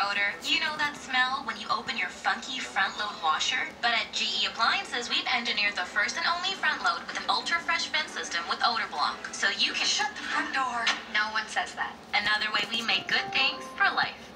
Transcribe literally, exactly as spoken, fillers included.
odor. You know that smell when you open your funky front-load washer? But at G E Appliances, we've engineered the first and only front-load with an ultra-fresh vent system with odor block. So you can Shut the front door. No one says that. Another way we make good things for life.